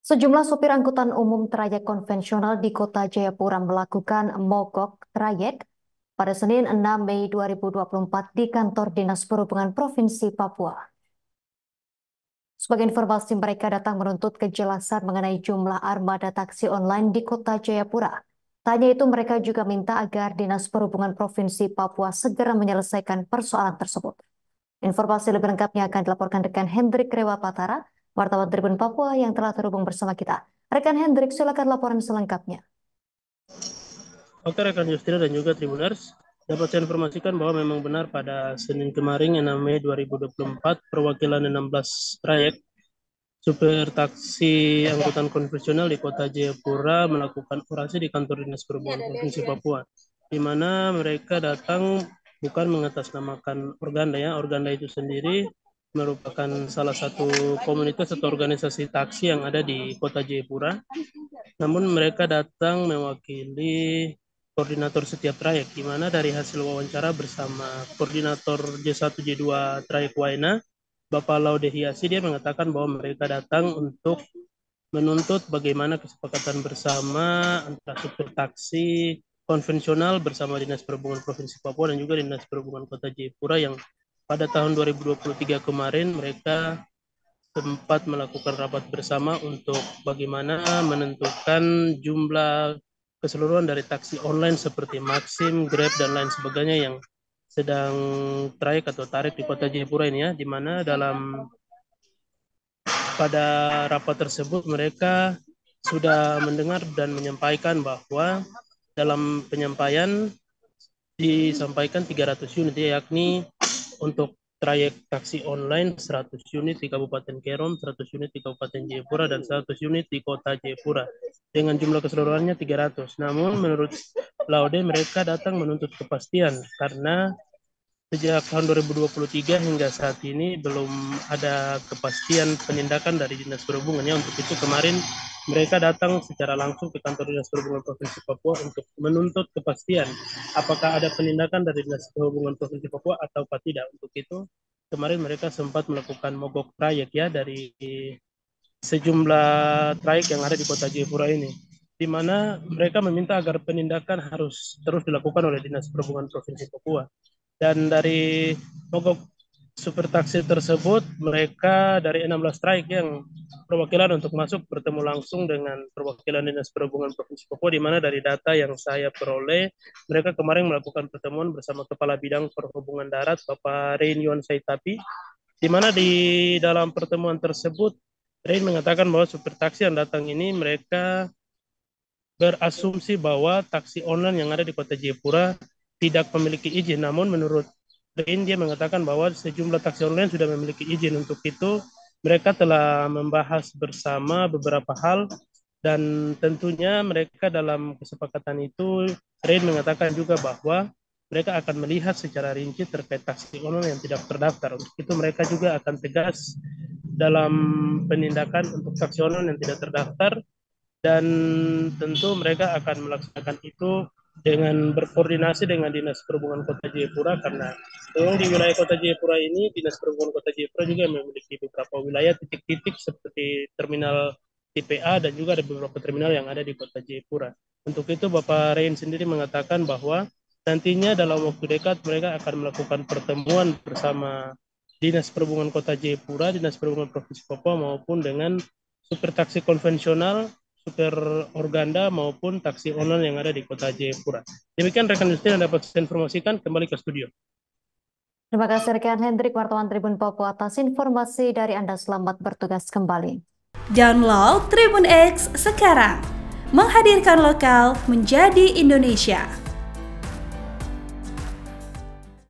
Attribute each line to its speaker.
Speaker 1: Sejumlah sopir angkutan umum trayek konvensional di Kota Jayapura melakukan mogok trayek pada Senin 6 Mei 2024 di kantor Dinas Perhubungan Provinsi Papua. Sebagai informasi, mereka datang menuntut kejelasan mengenai jumlah armada taksi online di Kota Jayapura. Tanya itu, mereka juga minta agar Dinas Perhubungan Provinsi Papua segera menyelesaikan persoalan tersebut. Informasi lebih lengkapnya akan dilaporkan rekan Hendrik Rewapatara, wartawan Tribun Papua yang telah terhubung bersama kita. Rekan Hendrik, silakan laporan selengkapnya.
Speaker 2: Oke, rekan Justina dan juga Tribuners, dapat saya informasikan bahwa memang benar pada Senin kemarin 6 Mei 2024 perwakilan 16 trayek supir taksi angkutan konvensional di Kota Jayapura melakukan orasi di kantor Dinas Perhubungan Provinsi Papua, di mana mereka datang bukan mengatasnamakan Organda ya. Organda itu sendiri merupakan salah satu komunitas atau organisasi taksi yang ada di Kota Jayapura. Namun mereka datang mewakili koordinator setiap trayek, di mana dari hasil wawancara bersama koordinator J1 J2 trayek Waina, Bapak Laude Hiasi, dia mengatakan bahwa mereka datang untuk menuntut bagaimana kesepakatan bersama antara supir taksi konvensional bersama Dinas Perhubungan Provinsi Papua dan juga Dinas Perhubungan Kota Jayapura yang pada tahun 2023 kemarin mereka sempat melakukan rapat bersama untuk bagaimana menentukan jumlah keseluruhan dari taksi online seperti Maxim, Grab, dan lain sebagainya yang sedang trayek atau tarik di Kota Jayapura ini ya, di mana pada rapat tersebut mereka sudah mendengar dan menyampaikan bahwa dalam penyampaian disampaikan 300 unit yakni untuk trayek taksi online 100 unit di Kabupaten Kerom, 100 unit di Kabupaten Jayapura, dan 100 unit di Kota Jayapura. Dengan jumlah keseluruhannya 300. Namun menurut Laude mereka datang menuntut kepastian karena sejak tahun 2023 hingga saat ini belum ada kepastian penindakan dari Dinas Perhubungan. Untuk itu kemarin mereka datang secara langsung ke kantor Dinas Perhubungan Provinsi Papua untuk menuntut kepastian apakah ada penindakan dari Dinas Perhubungan Provinsi Papua atau tidak. Untuk itu kemarin mereka sempat melakukan mogok trayek ya dari sejumlah trayek yang ada di Kota Jayapura ini, di mana mereka meminta agar penindakan harus terus dilakukan oleh Dinas Perhubungan Provinsi Papua. Dan dari mogok supir taksi tersebut, mereka dari 16 trayek yang perwakilan untuk masuk bertemu langsung dengan perwakilan Dinas Perhubungan Provinsi Papua, di mana dari data yang saya peroleh, mereka kemarin melakukan pertemuan bersama Kepala Bidang Perhubungan Darat, Bapak Rein Yuan Saitapi, di mana di dalam pertemuan tersebut, Rein mengatakan bahwa supir taksi yang datang ini mereka berasumsi bahwa taksi online yang ada di Kota Jayapura tidak memiliki izin. Namun menurut Rein, dia mengatakan bahwa sejumlah taksi online sudah memiliki izin. Untuk itu mereka telah membahas bersama beberapa hal dan tentunya mereka dalam kesepakatan itu Rein mengatakan juga bahwa mereka akan melihat secara rinci terkait taksi online yang tidak terdaftar. Untuk itu mereka juga akan tegas dalam penindakan untuk taksi online yang tidak terdaftar, dan tentu mereka akan melaksanakan itu dengan berkoordinasi dengan Dinas Perhubungan Kota Jayapura, karena memang di wilayah Kota Jayapura ini Dinas Perhubungan Kota Jayapura juga memiliki beberapa wilayah titik-titik seperti terminal TPA dan juga ada beberapa terminal yang ada di Kota Jayapura. Untuk itu Bapak Rein sendiri mengatakan bahwa nantinya dalam waktu dekat mereka akan melakukan pertemuan bersama Dinas Perhubungan Kota Jayapura, Dinas Perhubungan Provinsi Papua maupun dengan supir taksi konvensional, supir organda maupun taksi online yang ada di Kota Jayapura. Demikian rekan Justin yang dapat saya informasikan, kembali ke studio.
Speaker 1: Terima kasih rekan Hendrik, wartawan Tribun Papua atas informasi dari Anda. Selamat bertugas kembali.
Speaker 3: Download Tribun X sekarang, menghadirkan lokal menjadi Indonesia.